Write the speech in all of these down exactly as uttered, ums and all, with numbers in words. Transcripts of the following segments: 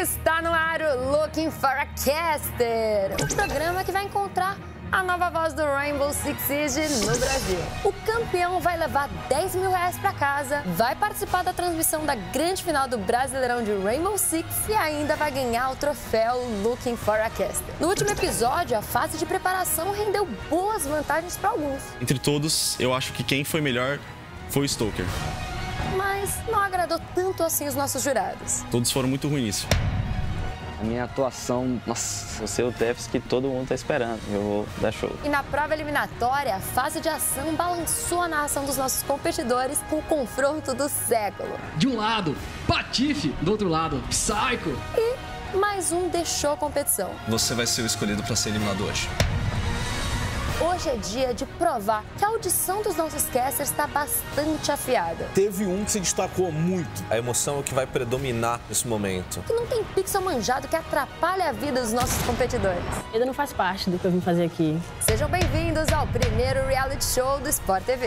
Está no ar o Looking for a Caster, o programa que vai encontrar a nova voz do Rainbow Six Siege no Brasil. O campeão vai levar dez mil reais para casa, vai participar da transmissão da grande final do Brasileirão de Rainbow Six e ainda vai ganhar o troféu Looking for a Caster. No último episódio, a fase de preparação rendeu boas vantagens para alguns. Entre todos, eu acho que quem foi melhor foi o Stoker. Mas não agradou tanto assim os nossos jurados. Todos foram muito ruins. A minha atuação, nossa, eu sei o Tefs que todo mundo tá esperando, eu vou dar show. E na prova eliminatória, a fase de ação balançou a narração dos nossos competidores com o confronto do século. De um lado, Patife, do outro lado, Psycho. E mais um deixou a competição. Você vai ser o escolhido para ser eliminado hoje. Hoje é dia de provar que a audição dos nossos casters está bastante afiada. Teve um que se destacou muito. A emoção é o que vai predominar nesse momento. Que não tem pixel manjado que atrapalhe a vida dos nossos competidores. Ainda não faz parte do que eu vim fazer aqui. Sejam bem-vindos ao primeiro reality show do Sport T V.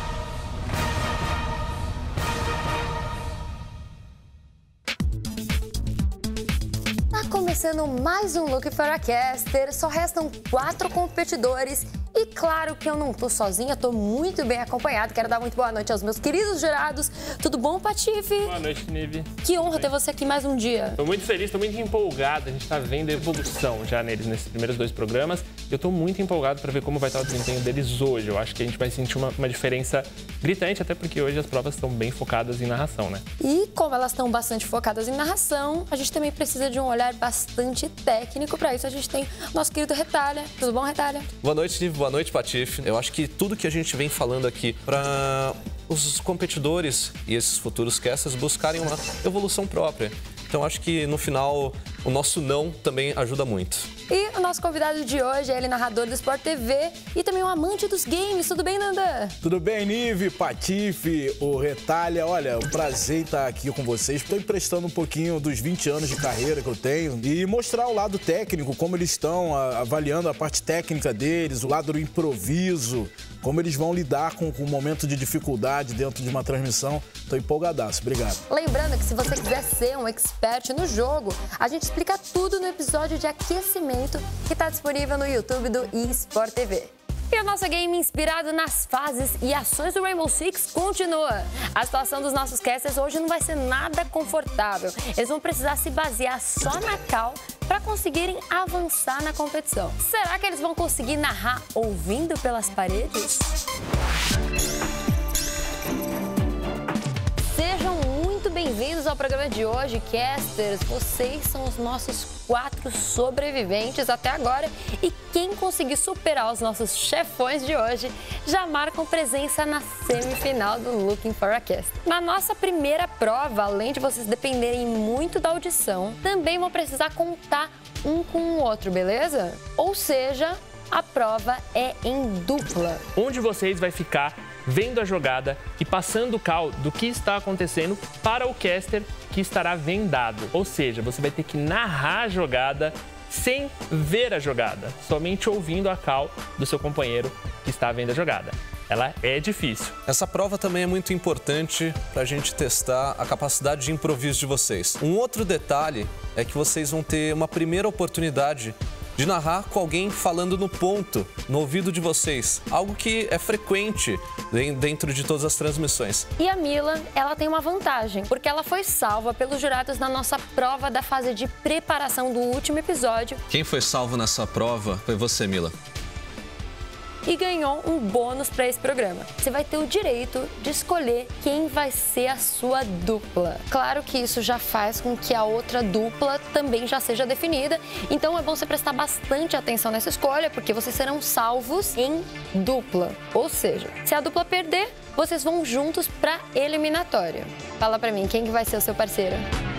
Começando mais um Look for a Caster, só restam quatro competidores e claro que eu não tô sozinha, tô muito bem acompanhada. Quero dar muito boa noite aos meus queridos jurados. Tudo bom, Patife? Boa noite, Nive. Que honra ter você aqui mais um dia. Tô muito feliz, tô muito empolgado. A gente tá vendo a evolução já neles, nesses primeiros dois programas. Eu tô muito empolgado para ver como vai estar o desempenho deles hoje. Eu acho que a gente vai sentir uma, uma diferença gritante, até porque hoje as provas estão bem focadas em narração, né? E como elas estão bastante focadas em narração, a gente também precisa de um olhar bastante técnico. Para isso a gente tem nosso querido Retalha. Tudo bom, Retalha? Boa noite, Nive. Boa noite, Patife. Eu acho que tudo que a gente vem falando aqui para os competidores e esses futuros casters buscarem uma evolução própria. Então acho que no final o nosso não também ajuda muito. E o nosso convidado de hoje é ele, narrador do Sport T V e também um amante dos games. Tudo bem, Nanda? Tudo bem, Nive, Patife, o Retalha. Olha, é um prazer estar aqui com vocês. Estou emprestando um pouquinho dos vinte anos de carreira que eu tenho e mostrar o lado técnico, como eles estão avaliando a parte técnica deles, o lado do improviso, como eles vão lidar com, com o momento de dificuldade dentro de uma transmissão. Estou empolgadaço. Obrigado. Lembrando que se você quiser ser um expert no jogo, a gente explica tudo no episódio de aquecimento que está disponível no YouTube do eSport T V. E a nossa game inspirado nas fases e ações do Rainbow Six continua. A situação dos nossos casters hoje não vai ser nada confortável. Eles vão precisar se basear só na cal para conseguirem avançar na competição. Será que eles vão conseguir narrar ouvindo pelas paredes? Sejam muito bem-vindos ao programa de hoje, casters. Vocês são os nossos quatro sobreviventes até agora e quem conseguir superar os nossos chefões de hoje já marcam presença na semifinal do Looking for a Caster. Na nossa primeira prova, além de vocês dependerem muito da audição, também vão precisar contar um com o outro, beleza? Ou seja, a prova é em dupla. Um de vocês vai ficar vendo a jogada e passando o cal do que está acontecendo para o caster que estará vendado. Ou seja, você vai ter que narrar a jogada sem ver a jogada, somente ouvindo a cal do seu companheiro que está vendo a jogada. Ela é difícil. Essa prova também é muito importante para a gente testar a capacidade de improviso de vocês. Um outro detalhe é que vocês vão ter uma primeira oportunidade de narrar com alguém falando no ponto, no ouvido de vocês. Algo que é frequente dentro de todas as transmissões. E a Mila, ela tem uma vantagem, porque ela foi salva pelos jurados na nossa prova da fase de preparação do último episódio. Quem foi salvo nessa prova foi você, Mila. E ganhou um bônus para esse programa. Você vai ter o direito de escolher quem vai ser a sua dupla. Claro que isso já faz com que a outra dupla também já seja definida. Então é bom você prestar bastante atenção nessa escolha, porque vocês serão salvos em dupla. Ou seja, se a dupla perder, vocês vão juntos para eliminatória. Fala para mim, quem que vai ser o seu parceiro?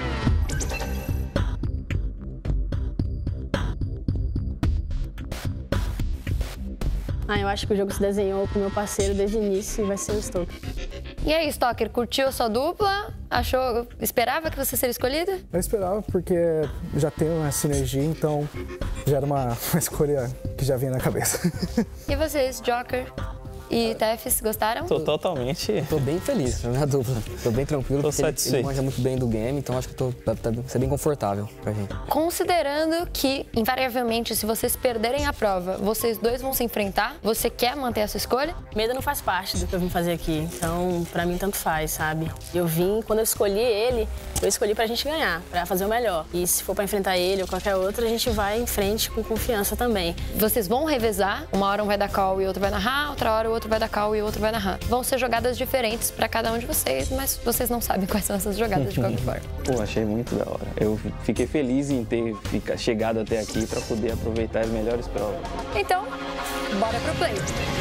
Ah, eu acho que o jogo se desenhou pro meu parceiro desde o início e vai ser o Stoker. E aí, Stoker, curtiu a sua dupla? Achou, esperava que você seria escolhida? Eu esperava, porque já tem uma sinergia, então já era uma, uma escolha que já vinha na cabeça. E vocês, Joker? e Tefes, gostaram? Tô totalmente... Tô bem feliz na minha dupla. Tô bem tranquilo, tô porque satisfeito. Ele, ele manja muito bem do game, então acho que tô, tá, tá, ser bem confortável pra gente. Considerando que, invariavelmente, se vocês perderem a prova, vocês dois vão se enfrentar, você quer manter a sua escolha? Medo não faz parte do que eu vim fazer aqui, então pra mim tanto faz, sabe? Eu vim, quando eu escolhi ele, eu escolhi pra gente ganhar, pra fazer o melhor. E se for pra enfrentar ele ou qualquer outro, a gente vai em frente com confiança também. Vocês vão revezar, uma hora um vai dar call e outro vai narrar, outra hora o outro vai dar call e o outro vai narrar. Vão ser jogadas diferentes pra cada um de vocês, mas vocês não sabem quais são essas jogadas de qualquer forma. Pô, achei muito da hora. Eu fiquei feliz em ter fica, chegado até aqui pra poder aproveitar as melhores provas. Então, bora pro play.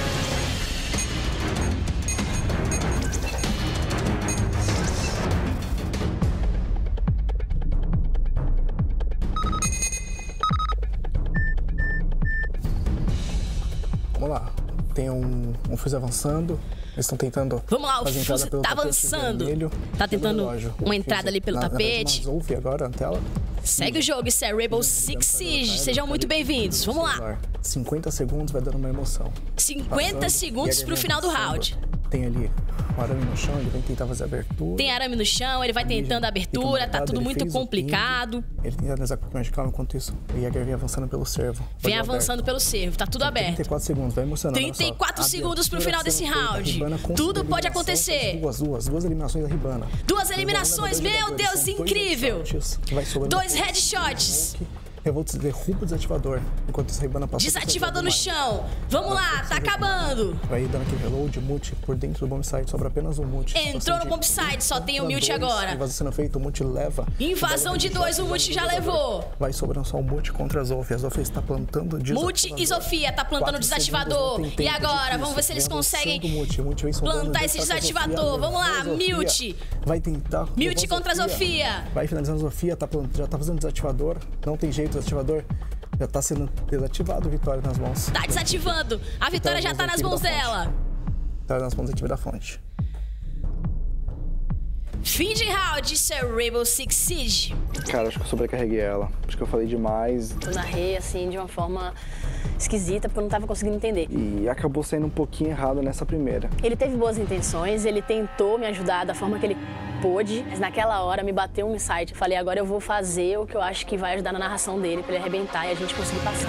Vamos lá. Tem um, um Fuse avançando. Eles estão tentando. Vamos lá, o fazer Fuse pelo tá tapete avançando. Vermelho. Tá tentando relógio. uma entrada ali pelo na, tapete. Na ouve agora na tela. Segue o jogo, isso é Rainbow Six Siege. Sejam muito bem-vindos. Vamos lá. cinquenta segundos vai dando uma emoção. cinquenta Passando, segundos pro final do round. Tem ali um arame no chão, ele vai tentar fazer a abertura. Tem arame no chão, ele vai tentando a abertura, tá tudo muito complicado. Ele tenta analisar com um pouquinho mais de calma, enquanto isso o Jäger vem avançando pelo servo. Vem avançando pelo servo, tá tudo aberto. trinta e quatro segundos, vai emocionando. trinta e quatro segundos pro final desse round. Tudo pode acontecer. Duas, duas, duas eliminações da Ribana. Duas eliminações, meu Deus, incrível! Dois headshots. Eu vou derrubar o desativador, enquanto essa Ribana passa... Desativador no chão. Vamos lá, tá acabando. Vai dando aquele reload, mute por dentro do bomb site, sobra apenas um mute. Entrou no bomb site, só tem o mute agora. Invasão sendo feita, o mute leva. Invasão de dois, o mute já levou. Vai sobrando só o mute contra a Zofia. A Zofia está plantando desativador. Mute e Zofia tá plantando desativador. E agora, vamos ver se eles conseguem plantar esse desativador. Vamos lá, mute. Vai tentar. Mute contra a Zofia. Vai finalizando a Zofia, tá, já tá fazendo desativador. Não tem jeito, desativador já tá sendo desativado, Vitória nas mãos. Tá desativando. A Vitória já tá nas mãos dela. Tá nas mãos da equipe da fonte. Fim de round, isso é Rainbow Six Siege. Cara, acho que eu sobrecarreguei ela. Acho que eu falei demais. Eu narrei, assim, de uma forma esquisita, porque eu não tava conseguindo entender. E acabou saindo um pouquinho errado nessa primeira. Ele teve boas intenções, ele tentou me ajudar da forma que ele pôde, mas naquela hora me bateu um insight. Eu falei, agora eu vou fazer o que eu acho que vai ajudar na narração dele, pra ele arrebentar e a gente conseguir passar.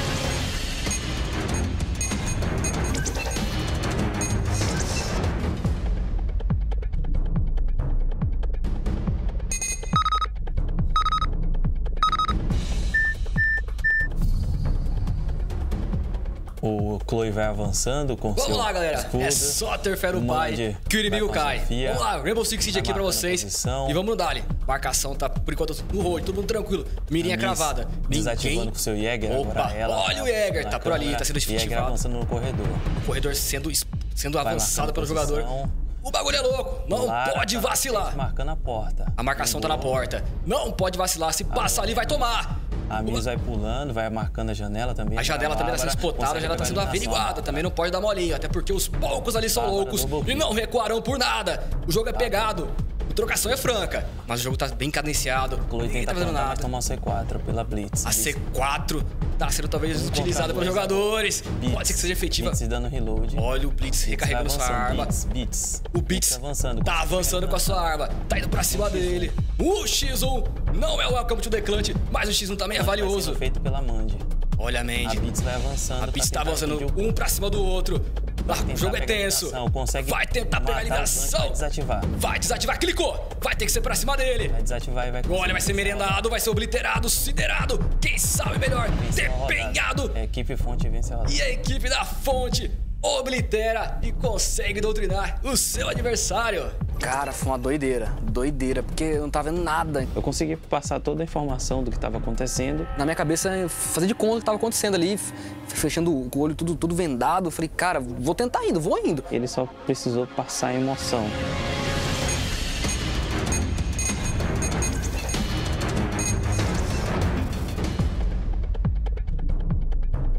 O Chloe vai avançando com Vamos seu lá, galera. escudo. É só ter fé no pai que o inimigo cai. Sofia, vamos lá, Rainbow Six Siege aqui pra vocês. Posição. E vamos dar ali. Marcação tá, por enquanto, no road, todo mundo tranquilo. Mirinha cravada. Desativando Ninguém... com o seu Jäger. Opa, agora ela, olha o Jäger, tá por ali, tá sendo Jäger efetivado. avançando no corredor. O corredor sendo, sendo avançado pelo posição. jogador. O bagulho é louco, não Lara pode tá vacilar. Marcando a porta. A marcação tá na porta. Não pode vacilar, se passa ali vai tomar. A Miss vai pulando, vai marcando a janela também. A janela também tá sendo spotada, a janela tá sendo averiguada. Também não pode dar molinho, até porque os poucos ali são loucos e não recuarão por nada. O jogo é pegado. A trocação é franca, mas o jogo tá bem cadenciado. Chloe Ninguém tenta tá fazendo nada. nada. tomar o C quatro pela Blitz. A C quatro tá sendo talvez um utilizada pelos jogadores. Beats. Pode ser que seja efetiva. Blitz dando reload. Olha o Blitz recarregando sua arma. Beats, Beats. O Beats tá avançando, tá avançando com a sua arma. Tá indo pra cima dele. O X um não é o Welcome to the Clutch, mas o X um também é valioso. Feito pela Mandy. Olha a Mandy. A Beats vai avançando. A Beats tá avançando um pra cima do outro. Ah, o jogo é tenso. Vai tentar pegar a eliminação. Vai desativar. Vai desativar, clicou. Vai ter que ser pra cima dele. Vai desativar e vai... Olha, vai ser merendado, vai ser obliterado, siderado. Quem sabe melhor, depenhado. A equipe Fonte vence a rodada. E a equipe da Fonte oblitera e consegue doutrinar o seu adversário. Cara, foi uma doideira, doideira, porque eu não tava vendo nada. Eu consegui passar toda a informação do que estava acontecendo. Na minha cabeça, eu fazia de conta o que tava acontecendo ali, fechando o olho tudo, tudo vendado. Eu falei, cara, vou tentar indo, vou indo. Ele só precisou passar a emoção.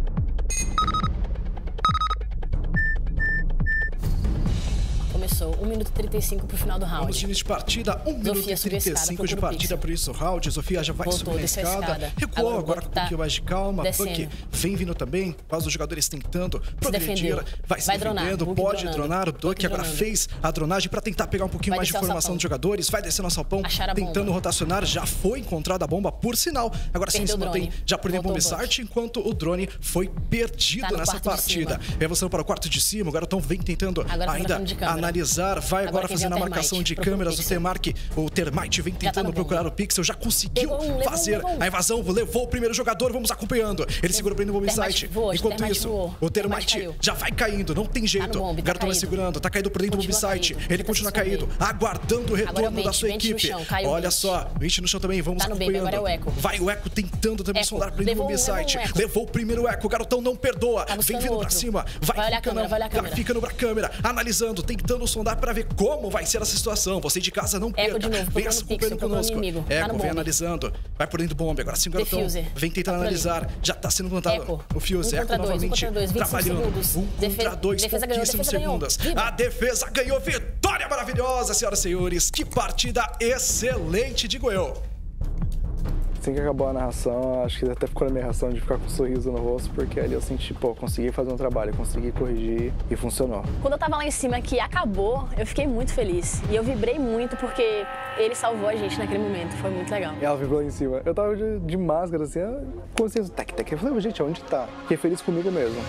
Começou um minuto e trinta e cinco pro final do round. Vamos de início de partida, um minuto e trinta e cinco de partida por isso round. Sofia já vai Voltou, subir a desceu a escada. escada. Recuou Agora o agora Buck com um tá pouquinho mais de calma. descendo. Buck vem vindo também. Quase os jogadores tentando progredir. defendeu. Vai se Vai dronar, defendendo, Buck pode dronando. dronar. O Buck agora dronando. fez a dronagem pra tentar pegar um pouquinho Vai mais de descer o informação sapão. dos jogadores. Vai descendo ao salpão, Acharam a tentando bomba. rotacionar. Já foi encontrada a bomba, por sinal. Agora sim Perdeu se o mantém drone. já por dentro do Voltou o bomb site, enquanto o drone foi perdido Tá no nessa quarto de partida. cima. Vem avançando para o quarto de cima. O garotão vem tentando Agora tá ainda trocando de câmera. analisar. Vai agora, Agora quem fazendo a vem é o marcação Termite. de Procura o câmeras. O Pixel. Termark, o Termite vem tentando no procurar bombe. o Pixel. Já conseguiu Pegou um, levou um, fazer levou um. a invasão. Levou o primeiro jogador. Vamos acompanhando. Ele segura bem no bomb Termite site. voou, Enquanto Termite isso, voou. o Termite Termite caiu. já vai caindo. Não tem jeito. bombe, O tá garotão vai caído. segurando. Tá caído por dentro do bomb Continua site. caído. Ele Tenta continua se esconder. caído. Aguardando o Agora retorno o Bench, da sua Bench no equipe. chão, caiu o Olha Bench. só. Bench no chão também. Vamos Tá no baby, acompanhando. agora é o Echo. Vai o Echo tentando também Echo. sondar por dentro do Levou bomb um, levou um site. Echo. Levou o primeiro Echo. O garotão não perdoa. Tá Vem buscando vindo pra outro. cima. Vai, Vai olhar a ficando, câmera, vai olhar a câmera. ficando pra câmera. Analisando, tentando sondar pra ver como vai ser essa situação. Você de casa não perca. Echo de novo, Venha procurando se Pixel, acompanhando procurando conosco. inimigo. Tá Echo, no vem bombe. analisando. Vai por dentro do bombe. Agora sim o garotão Defuser. vem tentando Tá por ali. analisar. Já tá sendo plantado Echo. o Fuse. Um Echo contra dois, um novamente contra dois, vinte e cinco trabalhando. segundos. Um Defe- contra dois, defesa ganhou, pouquíssimos defesa ganhou. segundos. Viva. A defesa ganhou. Vitória maravilhosa, senhoras e senhores. Que partida excelente, digo eu. Assim que acabou a narração, acho que até ficou na minha reação de ficar com um sorriso no rosto, porque ali eu senti, pô, consegui fazer um trabalho, consegui corrigir e funcionou. Quando eu tava lá em cima que acabou, eu fiquei muito feliz. E eu vibrei muito porque ele salvou a gente naquele momento. Foi muito legal. E ela vibrou lá em cima. Eu tava de, de máscara, assim, consciência, tec, tec. Eu falei, gente, onde tá? Fiquei feliz comigo mesmo.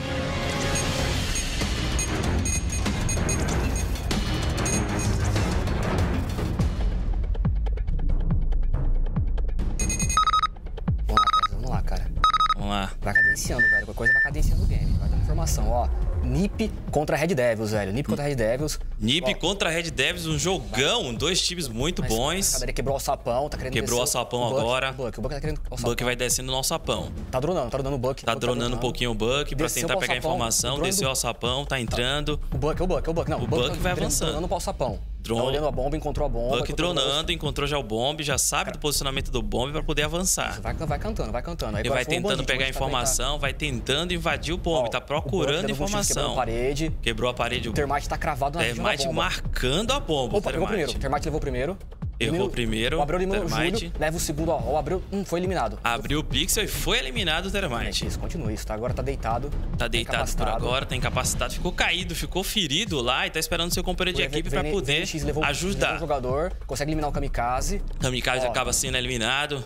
Vamos lá, cara. Vamos lá. Vai cadenciando, velho. Qualquer coisa vai cadenciando o game. Vai dando informação, ó. N I P contra Red Devils, velho. N I P contra Red Devils. N I P contra Red Devils, um jogão. Dois times muito Mas bons. A cadeira quebrou o sapão, tá querendo Quebrou o descer sapão o Buck, agora. O Buck, o Buck tá querendo o O sapão. Buck vai descendo no alçapão. Tá dronando, tá dronando o Buck. Tá O Buck dronando um pouquinho o Buck pra Desceu tentar pro pegar a alçapão, informação. o drone Desceu do- ao sapão, tá entrando. O Buck, o Buck, o Buck. Não, O o Buck Buck vai tá avançando. dronando pro alçapão. Drone. Tá olhando a bomba, encontrou a bomba. Buck encontrou o dronando, encontrou já o bombe, já sabe do posicionamento do bombe pra poder avançar. Vai, vai cantando, vai cantando. Aí Ele agora vai foi um tentando bandite, pegar a o bandite tá bem, tá- informação, vai tentando invadir o bombe, Ó, tá o Buck procurando dando um chute, informação. Quebrou a parede. Quebrou a parede. O Termite tá cravado na região da Termite bomba. marcando a bomba. Opa, o pegou o primeiro. O Termite. Termite levou o primeiro. Errou Elimina- o primeiro. O Abreu eliminou o Termite. Júlio. Leva o segundo, ó. O Abreu hum, foi eliminado. Abriu o pixel e foi eliminado o Termite. Isso, continua isso, tá? Agora tá deitado. Tá deitado por incapacitado. agora, tá incapacitado. Ficou caído, ficou ferido lá e tá esperando seu companheiro de O equipe pra Vene- poder Vene X levou, levou ajudar. o jogador, consegue eliminar o Kamikaze. Kamikaze Ó, acaba sendo eliminado.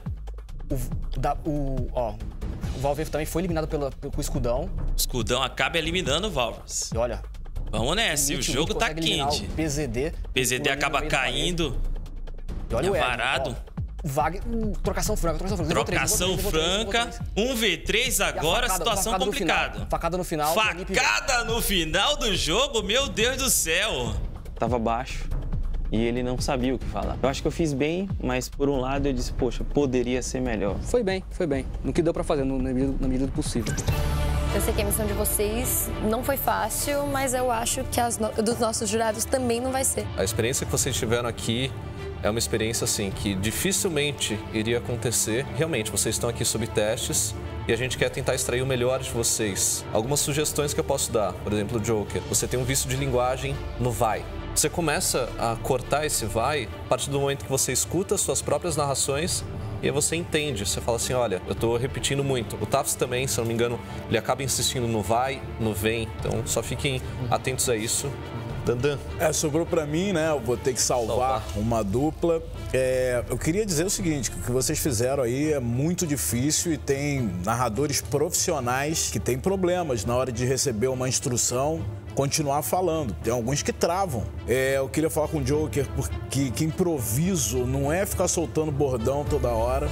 O, da, o, ó, o Valve também foi eliminado pela, com o escudão. O escudão acaba eliminando o Valves. E olha. Vamos nessa, o Nit, jogo Nit tá consegue eliminar quente. o P Z D. P Z D o acaba no meio da parede. caindo. E olha o Edson, varado. ó. O Vag... hum, trocação franca, trocação franca. Levou três, Trocação levou três, levou três, franca. levou três. um v três E a agora, facada- situação facada no complicada. final, facada no final. Facada no final do jogo, meu Deus do céu. Tava baixo e ele não sabia o que falar. Eu acho que eu fiz bem, mas por um lado eu disse, poxa, poderia ser melhor. Foi bem, foi bem. No que deu pra fazer, no- na medida, na medida do possível. Eu sei que a missão de vocês não foi fácil, mas eu acho que as no... dos nossos jurados também não vai ser. A experiência que vocês tiveram aqui é uma experiência assim que dificilmente iria acontecer. Realmente, vocês estão aqui sob testes e a gente quer tentar extrair o melhor de vocês. Algumas sugestões que eu posso dar, por exemplo, Joker, você tem um vício de linguagem no vai. Você começa a cortar esse vai a partir do momento que você escuta suas próprias narrações e aí você entende, você fala assim, olha, eu tô repetindo muito. O Tafs também, se eu não me engano, ele acaba insistindo no vai, no vem, então só fiquem atentos a isso. Dandan. É, sobrou pra mim, né? Eu vou ter que salvar, salvar. uma dupla. É, eu queria dizer o seguinte, que o que vocês fizeram aí é muito difícil e tem narradores profissionais que têm problemas na hora de receber uma instrução, continuar falando. Tem alguns que travam. É, eu queria falar com o Joker porque que improviso não é ficar soltando bordão toda hora.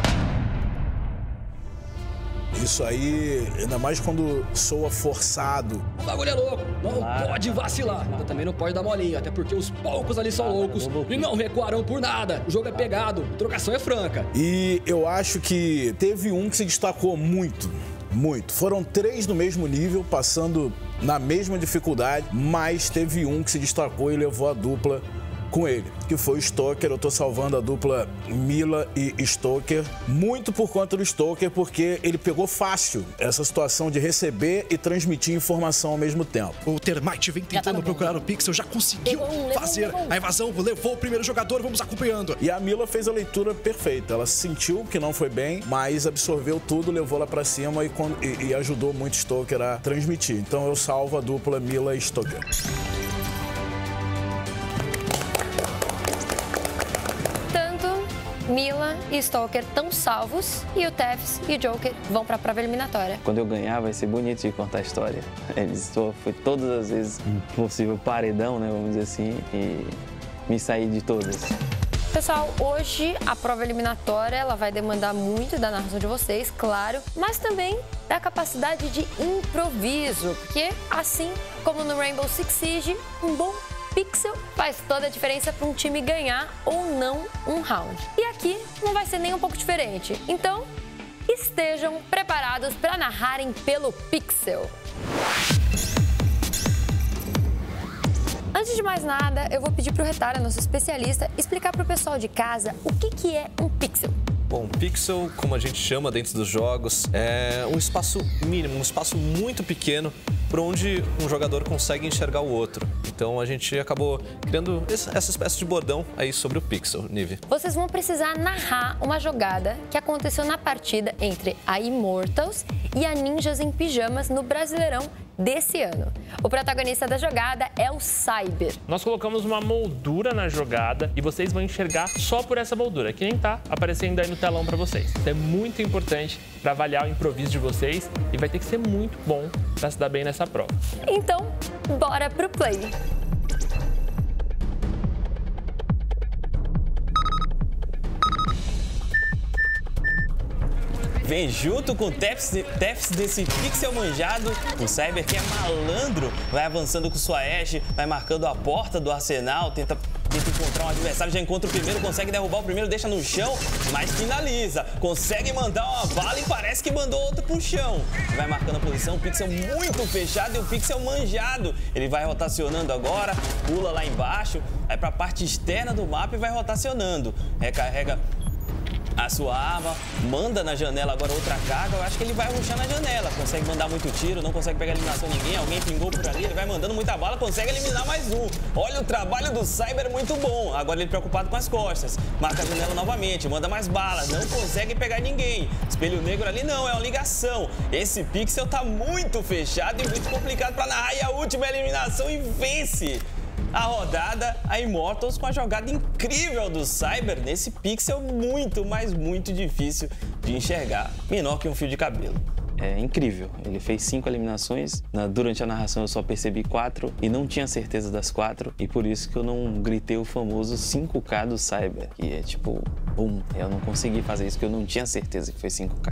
Isso aí, ainda mais quando soa forçado. O bagulho é louco, não claro, pode vacilar. Também não pode dar molinho, até porque os poucos ali são claro, loucos e não recuarão por nada. O jogo é pegado, a trocação é franca. E eu acho que teve um que se destacou muito, muito. Foram três no mesmo nível, passando na mesma dificuldade, mas teve um que se destacou e levou a dupla com ele, que foi o Stoker. Eu tô salvando a dupla Mila e Stoker, muito por conta do Stoker, porque ele pegou fácil essa situação de receber e transmitir informação ao mesmo tempo. O Termite vem tentando procurar o Pixel, já conseguiu um, fazer um, a invasão, levou o primeiro jogador, vamos acompanhando. E a Mila fez a leitura perfeita, ela sentiu que não foi bem, mas absorveu tudo, levou lá pra cima e, e, e ajudou muito o Stoker a transmitir. Então eu salvo a dupla Mila e Stoker. Mila e Stoker estão salvos e o Tefs e o Joker vão para a prova eliminatória. Quando eu ganhar, vai ser bonito de contar a história. Eles foi todas as vezes possível paredão, né, vamos dizer assim, e me sair de todas. Pessoal, hoje a prova eliminatória ela vai demandar muito da narração de vocês, claro, mas também da capacidade de improviso, porque assim como no Rainbow Six Siege, um bom Pixel faz toda a diferença para um time ganhar ou não um round. E aqui não vai ser nem um pouco diferente. Então, estejam preparados para narrarem pelo Pixel. Antes de mais nada, eu vou pedir para o Retalha, nosso especialista, explicar para o pessoal de casa o que, que é um pixel. Bom, pixel, como a gente chama dentro dos jogos, é um espaço mínimo, um espaço muito pequeno por onde um jogador consegue enxergar o outro. Então a gente acabou criando essa espécie de bordão aí sobre o pixel, Nive. Vocês vão precisar narrar uma jogada que aconteceu na partida entre a Immortals e a Ninjas em Pijamas no Brasileirão desse ano. O protagonista da jogada é o Cyber. Nós colocamos uma moldura na jogada e vocês vão enxergar só por essa moldura, que nem tá aparecendo aí no telão para vocês. Isso é muito importante para avaliar o improviso de vocês e vai ter que ser muito bom para se dar bem nessa prova. Então, bora pro play! Vem junto com o Tefs, Tefs desse pixel manjado. O Cyber, que é malandro, vai avançando com sua Ashe, vai marcando a porta do arsenal, tenta, tenta encontrar um adversário, já encontra o primeiro, consegue derrubar o primeiro, deixa no chão, mas finaliza. Consegue mandar uma bala e parece que mandou outra pro chão. Vai marcando a posição, o pixel muito fechado e o pixel manjado. Ele vai rotacionando agora, pula lá embaixo, vai pra parte externa do mapa e vai rotacionando. Recarrega a sua arma, manda na janela agora outra carga. Eu acho que ele vai rushar na janela, consegue mandar muito tiro, não consegue pegar eliminação de ninguém, alguém pingou por ali, ele vai mandando muita bala, consegue eliminar mais um. Olha o trabalho do Cyber, muito bom. Agora ele preocupado com as costas, marca a janela novamente, manda mais balas, não consegue pegar ninguém. Espelho negro ali não, é uma ligação. Esse pixel tá muito fechado e muito complicado para narrar, e a última eliminação e vence a rodada, a Immortals, com a jogada incrível do Cyber nesse pixel muito, mas muito difícil de enxergar. Menor que um fio de cabelo. É incrível. Ele fez cinco eliminações. Na, durante a narração eu só percebi quatro e não tinha certeza das quatro. E por isso que eu não gritei o famoso cinco K do Cyber. Que é tipo, bum. Eu não consegui fazer isso porque eu não tinha certeza que foi cinco K.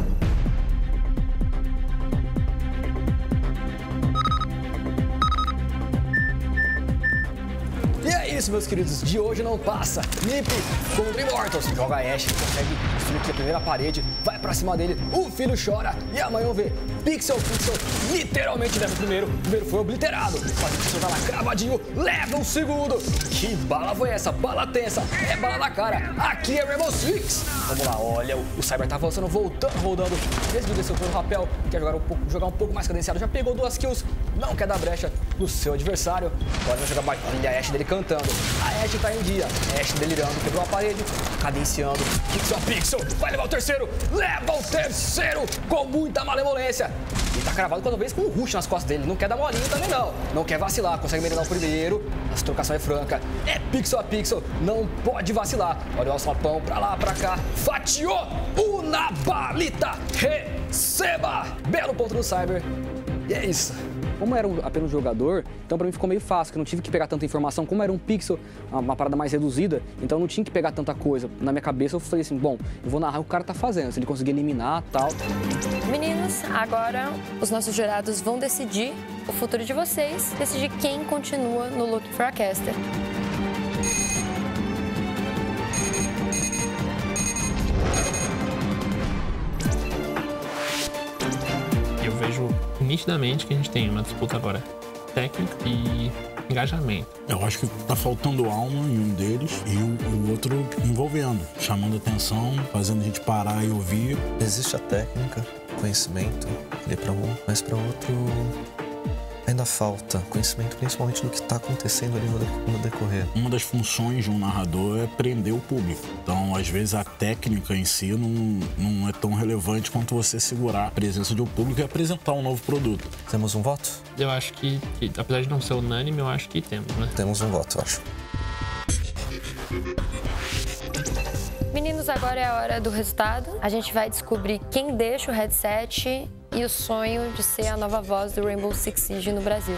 E é isso, meus queridos, de hoje não passa. Nip contra Immortals. Joga a Ashe, consegue destruir aqui a primeira parede, vai pra cima dele, o filho chora e amanhã vamos ver. Pixel, Pixel, literalmente leva o primeiro, o primeiro foi obliterado. Mas o Pixel tá lá cravadinho, leva um segundo. Que bala foi essa? Bala tensa, é bala na cara. Aqui é Rainbow Six. Vamos lá, olha, o Cyber tá avançando, voltando, rodando. Desde desceu pelo rapel, quer jogar um pouco, jogar um pouco mais cadenciado, já pegou duas kills, não quer dar brecha no seu adversário. Agora vai jogar mais, olha a Ashe dele cantando. A Ashe tá em dia, a Ashe delirando, quebrou a parede, cadenciando. Pixel a Pixel, vai levar o terceiro, leva o terceiro com muita malemolência. Ele tá cravado cada vez com um rush nas costas dele, não quer dar molinho também não, não quer vacilar, consegue merenar o primeiro, a trocação é franca, é Pixel a Pixel, não pode vacilar. Olha o alçapão pra lá, pra cá, fatiou, uma balita, receba! Belo ponto do Cyber, e é isso. Como era apenas um jogador, então pra mim ficou meio fácil, que eu não tive que pegar tanta informação. Como era um pixel, uma, uma parada mais reduzida, então eu não tinha que pegar tanta coisa. Na minha cabeça eu falei assim, bom, eu vou narrar o que o cara tá fazendo, se ele conseguir eliminar e tal. Meninos, agora os nossos jurados vão decidir o futuro de vocês, decidir quem continua no Looking for a Caster. Eu vejo nitidamente que a gente tem uma disputa agora técnica e engajamento. Eu acho que tá faltando alma em um deles e o, o outro envolvendo, chamando atenção, fazendo a gente parar e ouvir. Existe a técnica, conhecimento, ali para um, mas para outro ainda falta conhecimento, principalmente do que está acontecendo ali no, no decorrer. Uma das funções de um narrador é prender o público. Então, às vezes, a técnica em si não, não é tão relevante quanto você segurar a presença de um público e apresentar um novo produto. Temos um voto? Eu acho que, que apesar de não ser unânime, eu acho que temos, né? Temos um voto, eu acho. Meninos, agora é a hora do resultado. A gente vai descobrir quem deixa o headset e o sonho de ser a nova voz do Rainbow Six Siege no Brasil.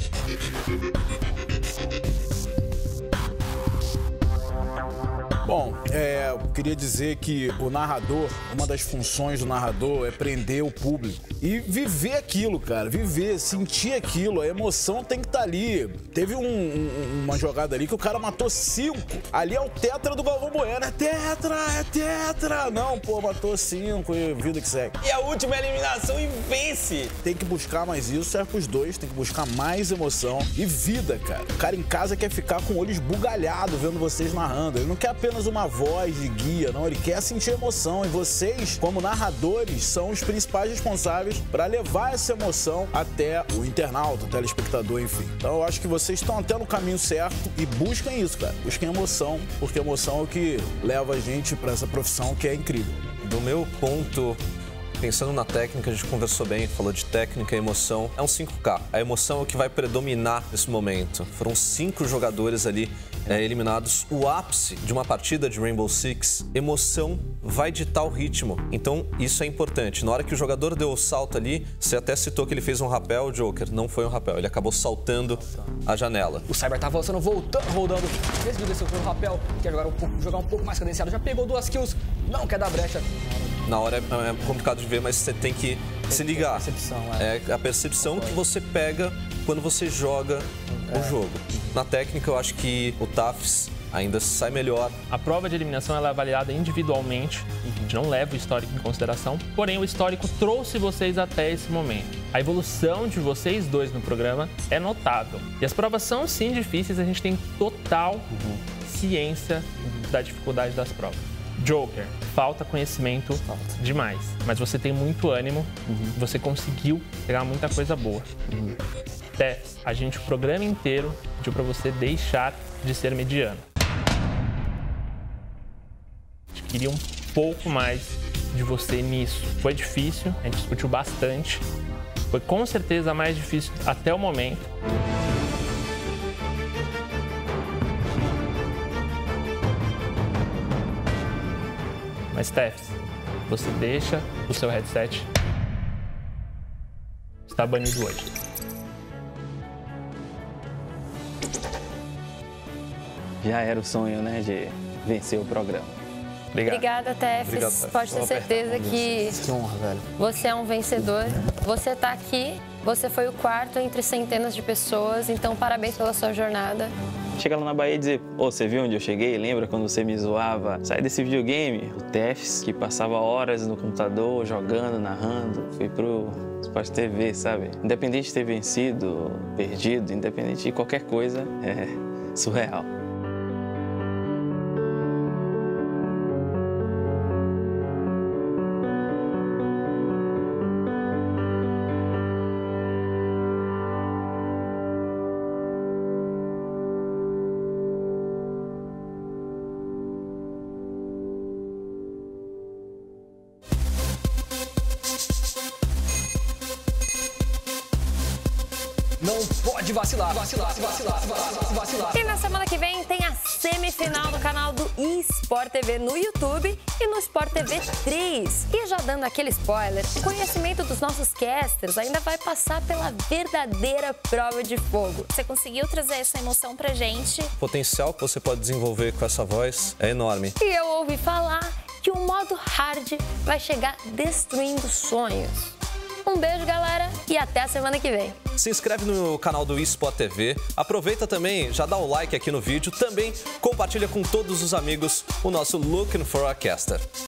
Bom, é, eu queria dizer que o narrador, uma das funções do narrador é prender o público e viver aquilo, cara, viver, sentir aquilo, a emoção tem que estar ali. Teve um, um, uma jogada ali que o cara matou cinco, ali é o tetra do Galvão Bueno, é tetra, é tetra, não, pô, matou cinco e vida que segue. E a última eliminação e vence! Tem que buscar mais isso, serve pros dois, tem que buscar mais emoção e vida, cara. O cara em casa quer ficar com o olho esbugalhado vendo vocês narrando, ele não quer apenas uma voz de guia, não, ele quer sentir emoção e vocês, como narradores, são os principais responsáveis para levar essa emoção até o internauta, o telespectador, enfim. Então eu acho que vocês estão até no caminho certo e busquem isso, cara. Busquem emoção, porque emoção é o que leva a gente para essa profissão que é incrível. Do meu ponto, pensando na técnica, a gente conversou bem, falou de técnica e emoção. É um cinco K. A emoção é o que vai predominar nesse momento. Foram cinco jogadores ali é, eliminados. O ápice de uma partida de Rainbow Six, emoção vai ditar o ritmo. Então, isso é importante. Na hora que o jogador deu o salto ali, você até citou que ele fez um rapel, Joker. Não foi um rapel, ele acabou saltando a janela. O Cyber tá avançando, voltando, rodando. Decidiu descer o rapel, quer jogar um pouco, jogar um pouco mais cadenciado. Já pegou duas kills, não quer dar brecha. Na hora é, é complicado de ver, mas você tem que tem se ligar. A percepção, é. é a percepção que você pega quando você joga é. o jogo. Na técnica, eu acho que o Tafs ainda sai melhor. A prova de eliminação ela é avaliada individualmente, a gente não leva o histórico em consideração, porém o histórico trouxe vocês até esse momento. A evolução de vocês dois no programa é notável. E as provas são sim difíceis, a gente tem total uhum. ciência uhum. da dificuldade das provas. Joker, falta conhecimento falta. demais, mas você tem muito ânimo, uhum. você conseguiu pegar muita coisa boa. Uhum. Tefs, a gente o programa inteiro pediu para você deixar de ser mediano. A gente queria um pouco mais de você nisso. Foi difícil, a gente discutiu bastante, foi com certeza a mais difícil até o momento. Mas, Tefs, você deixa o seu headset. Está banido hoje. Já era o sonho, né, de vencer o programa. Obrigado. Obrigada, Tefs. Obrigado, Tefs. Pode ter certeza que, que honra, velho. Você é um vencedor. Você está aqui, você foi o quarto entre centenas de pessoas, então parabéns pela sua jornada. Chega lá na Bahia e dizer, ô, oh, você viu onde eu cheguei? Lembra quando você me zoava? Sai desse videogame. O Tefs, que passava horas no computador, jogando, narrando, foi pro Sport T V, sabe? Independente de ter vencido, perdido, independente de qualquer coisa, é surreal. Não pode vacilar, vacilar, vacilar, vacilar, vacilar. E na semana que vem tem a semifinal do canal do eSport T V no YouTube e no Sport T V três. E já dando aquele spoiler, o conhecimento dos nossos casters ainda vai passar pela verdadeira prova de fogo. Você conseguiu trazer essa emoção pra gente. O potencial que você pode desenvolver com essa voz é enorme. E eu ouvi falar que o modo hard vai chegar destruindo sonhos. Um beijo, galera, e até a semana que vem. Se inscreve no canal do eSport T V, aproveita também, já dá o like aqui no vídeo, também compartilha com todos os amigos o nosso Looking for a Caster.